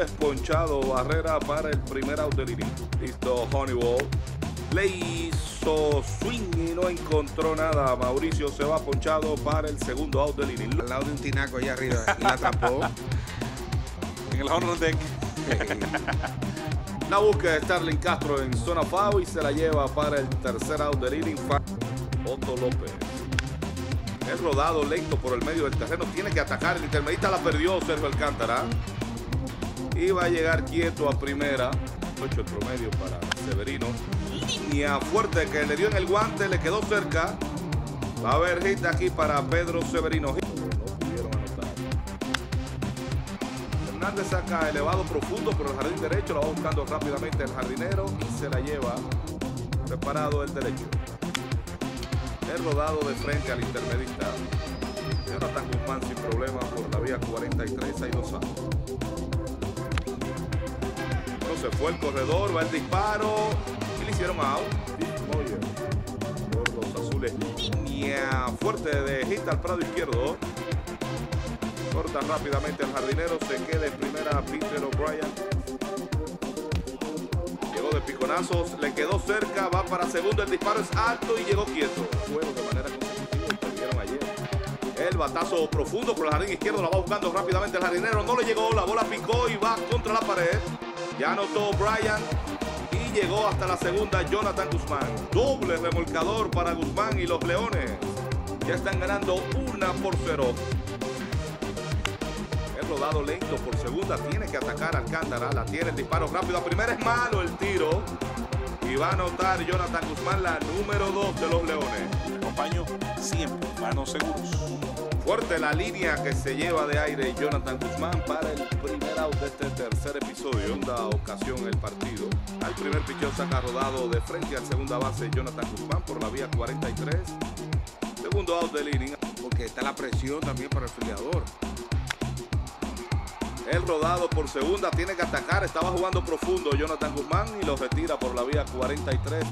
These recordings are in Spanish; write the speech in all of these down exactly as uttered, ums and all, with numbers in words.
desponchado Barrera para el primer out del inning. Listo, Honeywell. Le hizo swing y no encontró nada. Mauricio se va ponchado para el segundo out del inning. Al lado de un tinaco allá arriba. Y la atrapó. En el home run deck. La búsqueda de Starling Castro en zona foul y se la lleva para el tercer out del inning. Otto López. Es rodado lento por el medio del terreno. Tiene que atacar. El intermedista la perdió Sergio Alcántara. Y va a llegar quieto a primera. ocho el promedio para Severino. Línea fuerte que le dio en el guante. Le quedó cerca. Va a haber hit aquí para Pedro Severino. No pudieron anotar. Hernández saca elevado profundo por el jardín derecho. La va buscando rápidamente el jardinero. Y se la lleva. Preparado el derecho. Es rodado de frente al intermedista. Jonathan Guzmán sin problema por la vía cuarenta y tres. Hay dos outs. No se fue el corredor. Va el disparo. Y le hicieron out. Moyer por los azules. Línea fuerte de hit al prado izquierdo. Corta rápidamente el jardinero. Se queda en primera Peter O'Brien. Llegó de piconazos. Le quedó cerca. Va para segundo. El disparo es alto y llegó quieto. Juego de manera consecutiva y perdieron ayer. El batazo profundo por el jardín izquierdo. La va buscando rápidamente el jardinero. No le llegó. La bola picó y va contra la pared. Ya anotó O'Brien. Y llegó hasta la segunda Jonathan Guzmán. Doble remolcador para Guzmán y los Leones. Ya están ganando una por cero. El rodado lento por segunda. Tiene que atacar Alcántara. La tiene el disparo rápido. A primera es malo el tiro. Y va a anotar Jonathan Guzmán la número dos de los Leones. Acompaño siempre. Manos seguros. Fuerte la línea que se lleva de aire Jonathan Guzmán para el primer out de este tercer episodio. Segunda ocasión el partido. Al primer picheo saca rodado de frente al segunda base Jonathan Guzmán por la vía cuarenta y tres. Segundo out del inning. Porque está la presión también para el filiador. El rodado por segunda. Tiene que atacar. Estaba jugando profundo Jonathan Guzmán y lo retira por la vía cuarenta y tres.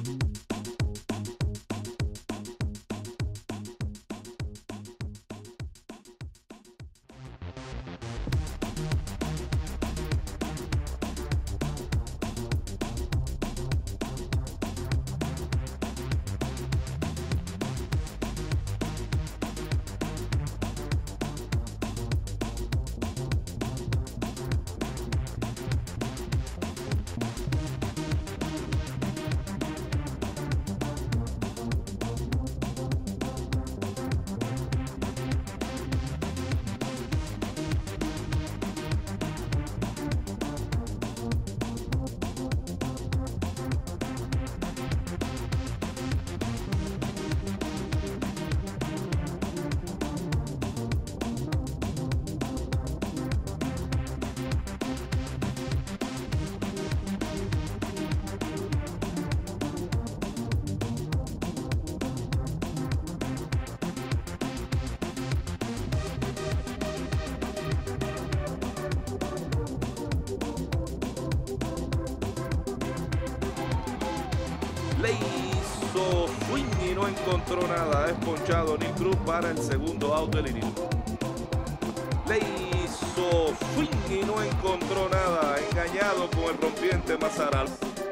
Le hizo swing y no encontró nada. Es ponchado Nick Cruz para el segundo out del inning. Le hizo swing y no encontró nada. Engañado con el rompiente Mazaral.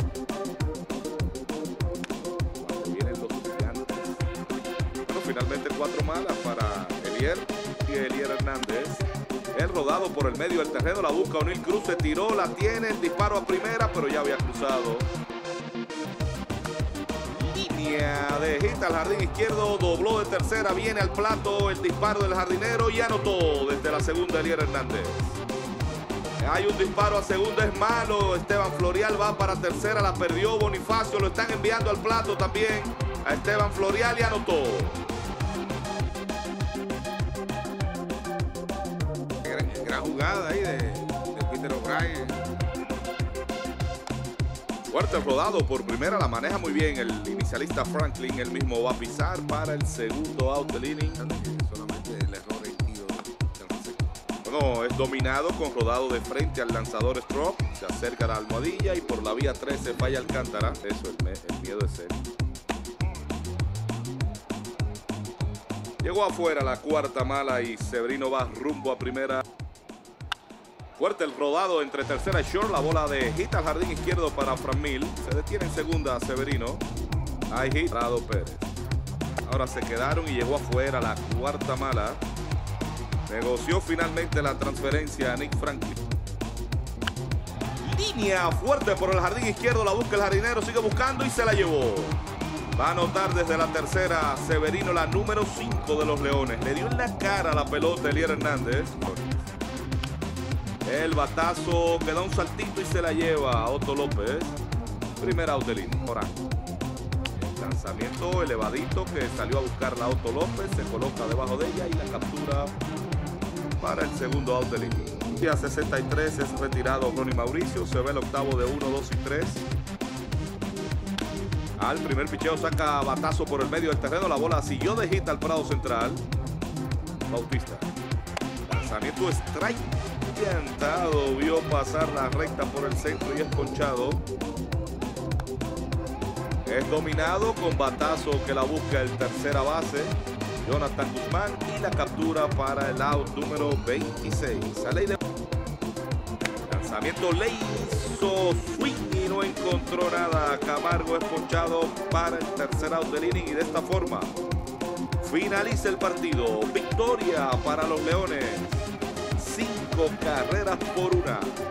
Vienen los gigantes. Bueno, finalmente cuatro malas para Elier y Elier Hernández. El rodado por el medio del terreno. La busca O'Neill Cruz. Se tiró, la tiene. El disparo a primera, pero ya había cruzado. De hit al jardín izquierdo, dobló de tercera, viene al plato el disparo del jardinero y anotó desde la segunda Elier Hernández. Hay un disparo a segunda, es malo. Esteban Florial va para tercera, la perdió Bonifacio, lo están enviando al plato también a Esteban Florial y anotó. Gran, gran jugada ahí de, de Peter O'Brien. Fuerte rodado por primera, la maneja muy bien el inicialista Franklin. Él mismo va a pisar para el segundo out del inning. Solamente el error en tiro del receptor. Bueno, es dominado con rodado de frente al lanzador Strop. Se acerca a la almohadilla y por la vía trece falla Alcántara. Eso, el, el miedo es él. Llegó afuera la cuarta mala y Severino va rumbo a primera. Fuerte el rodado entre tercera y short. La bola de hit al jardín izquierdo para Franmil. Se detiene en segunda Severino. Hay hit. Prado Pérez. Ahora se quedaron y llegó afuera la cuarta mala. Negoció finalmente la transferencia a Nick Franklin. Línea fuerte por el jardín izquierdo. La busca el jardinero. Sigue buscando y se la llevó. Va a anotar desde la tercera Severino, la número cinco de los Leones. Le dio en la cara la pelota Elier Hernández. El batazo que da un saltito y se la lleva a Otto López. Primera out del inning. Ahora, el lanzamiento elevadito que salió a buscar la Otto López. Se coloca debajo de ella y la captura para el segundo out del inning. Día sesenta y tres es retirado Ronnie Mauricio. Se ve el octavo de uno, dos y tres. Al primer picheo saca batazo por el medio del terreno. La bola siguió de hit al Prado Central. Bautista. Lanzamiento strike. Orientado, vio pasar la recta por el centro y es ponchado. Es dominado con batazo que la busca el tercera base, Jonathan Guzmán, y la captura para el out número veintiséis. Sale de... Lanzamiento le hizo swing y no encontró nada. Camargo es ponchado para el tercer out del inning y de esta forma finaliza el partido. Victoria para los Leones. Cinco carreras por una.